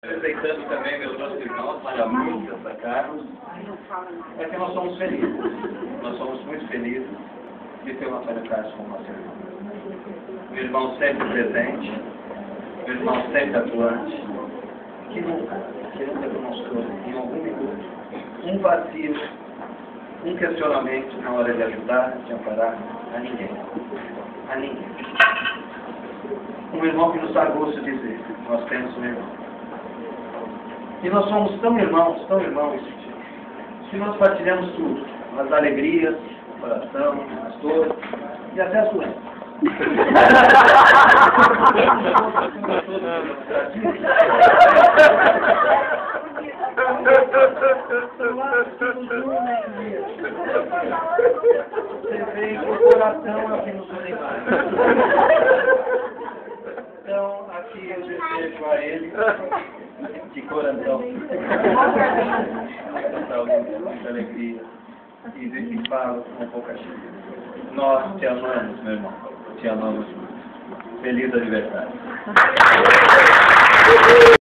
Aproveitando também meus outros irmãos, Maria Lúcia, Santa Carlos, é que nós somos felizes. Nós somos muito felizes de ter uma Maria Carlos como nosso irmão. Um irmão sempre presente, um irmão sempre atuante, que nunca demonstrou em algum minuto um vazio, um questionamento na hora de ajudar, de amparar a ninguém. A ninguém. Um irmão que nos dá gosto de dizer, nós temos um irmão. E nós somos tão irmãos, que nós partilhamos tudo. As alegrias, o coração, as dores e até as doenças. Você vê que o coração é o que nos une mais. Então, aqui eu desejo a ele, de coração, muita saúde, muita alegria, e falo com pouca cheia. Nós te amamos, meu irmão, te amamos muito. Feliz aniversário.